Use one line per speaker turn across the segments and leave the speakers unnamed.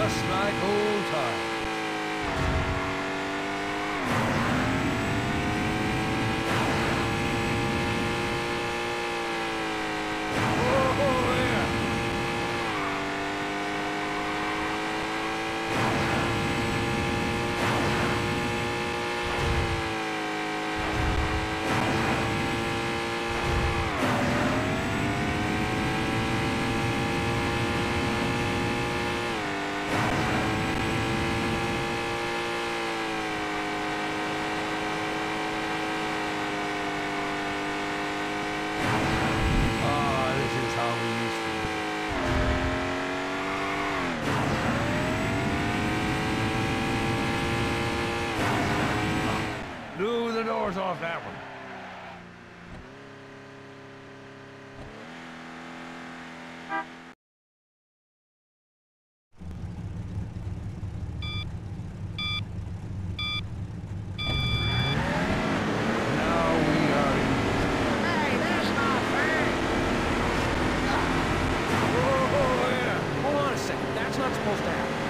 Just like old times. Blew the doors off that one. Now we are in.
Hey, that's not fair!
Oh, yeah.
Hold on a second, that's not supposed to happen.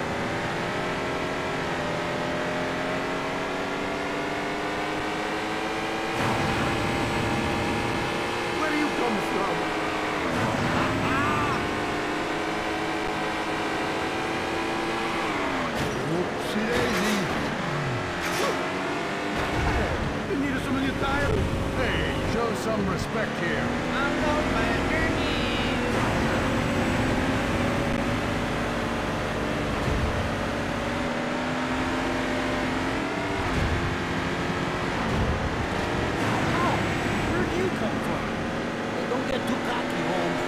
Where do you come from?
Whoopsie daisy.
You need some new tires?
Hey, show some respect here.
I'm no man, where'd you come from? Hey, don't get too cocky, Holmes.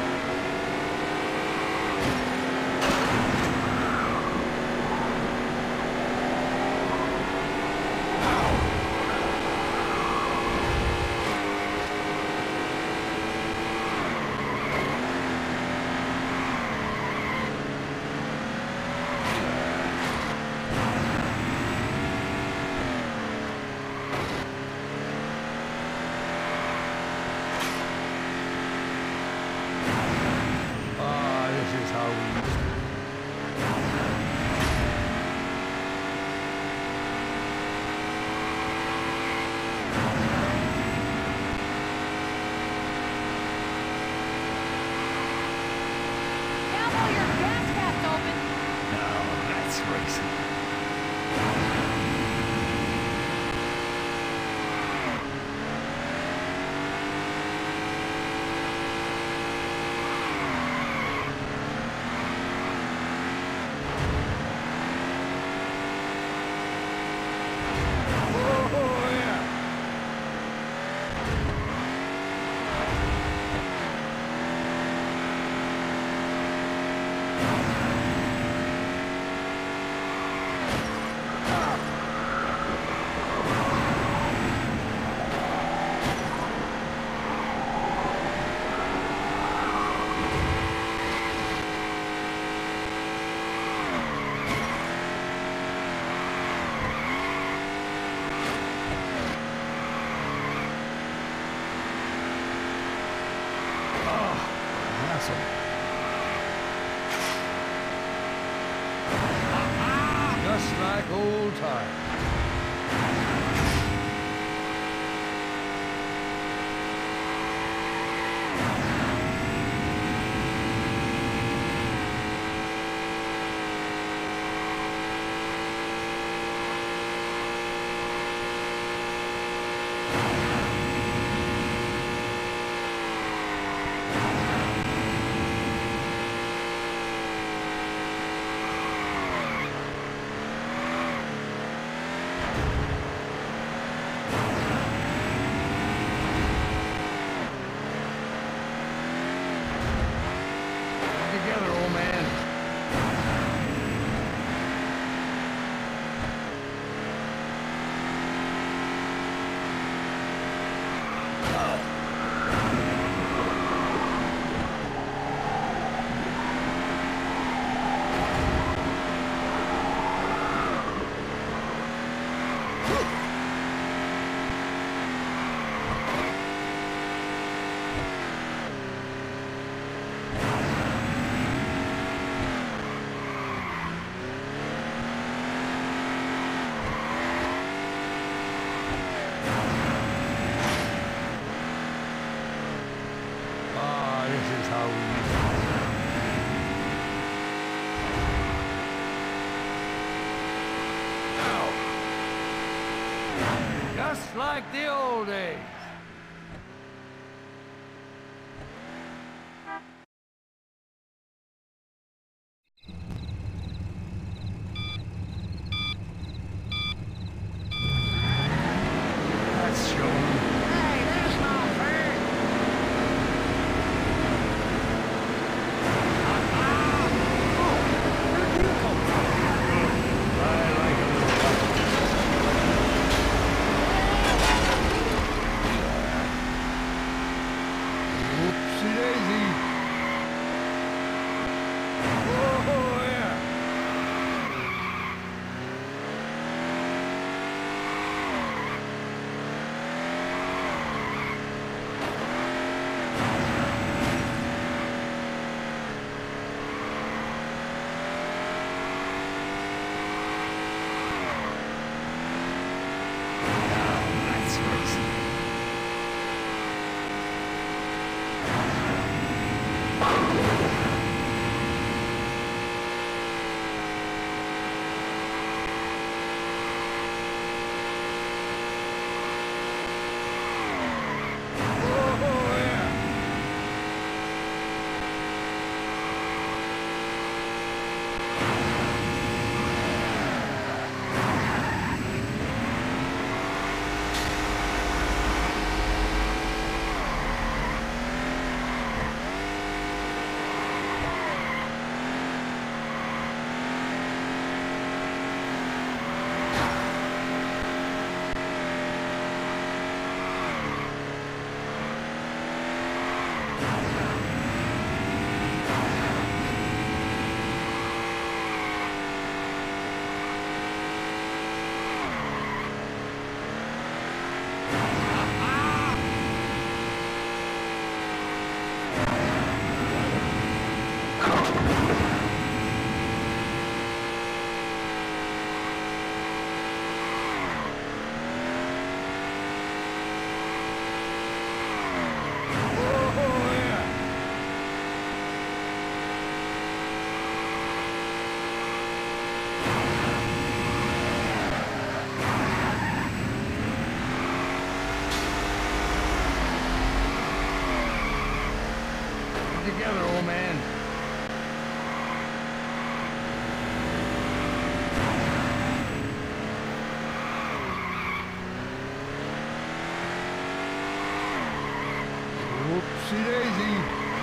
This is how we used to.
Cowboy, your gas cap's open.
Now that's racing. Oh, yeah. Just like old times. this is how we used to do it. Just like the old days. That's showing.
Hey, that's not fair. Where'd you come from?
I like a little competition. Whoopsie daisy. Oh, yeah. That's racing. Oh, yeah. Oh, yeah. Get together, old man. Whoopsie daisy.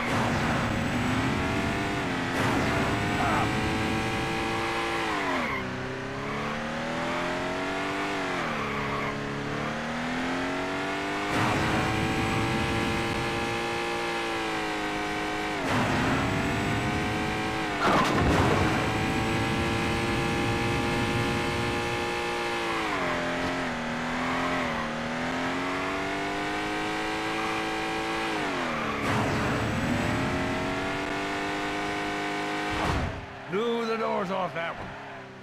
Blew the doors off that one.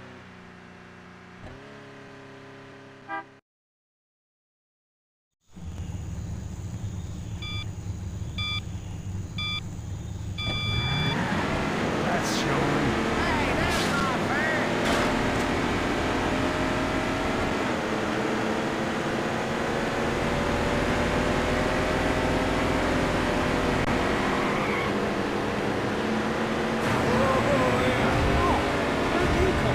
That's showing.
Hey, that's not fair.
Oh, yeah.
Where'd you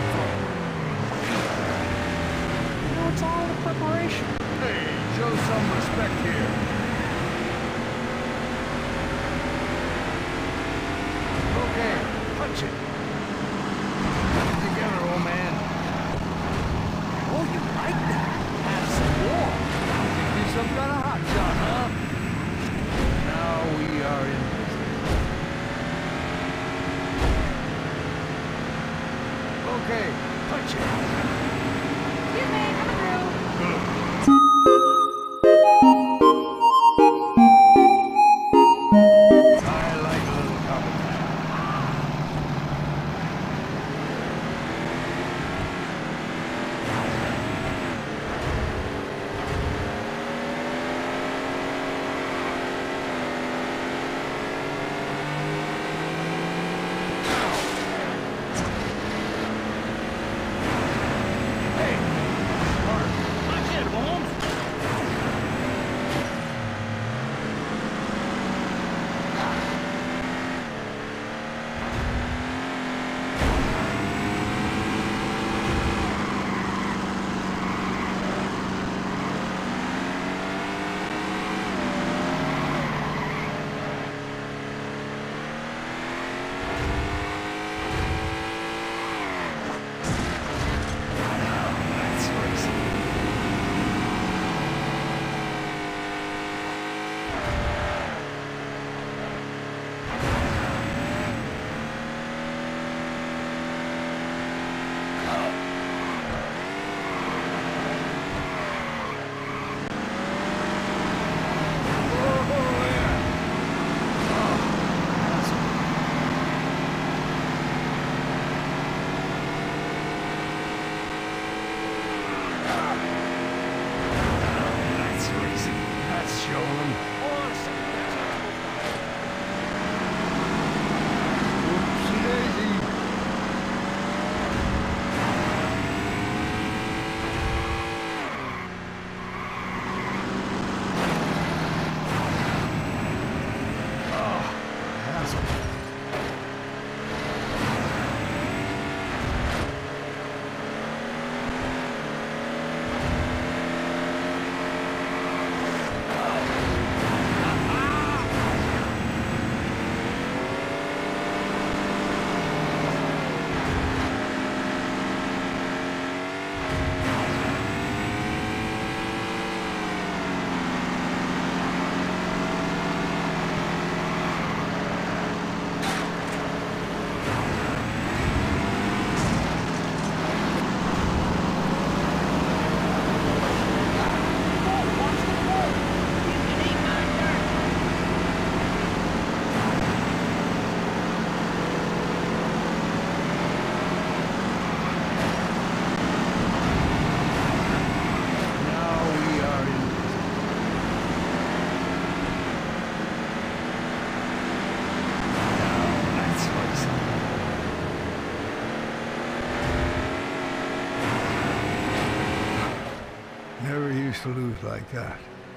to lose like that.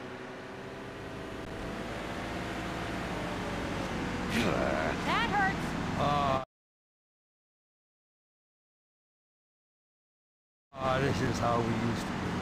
That hurts.
This is how we used to do.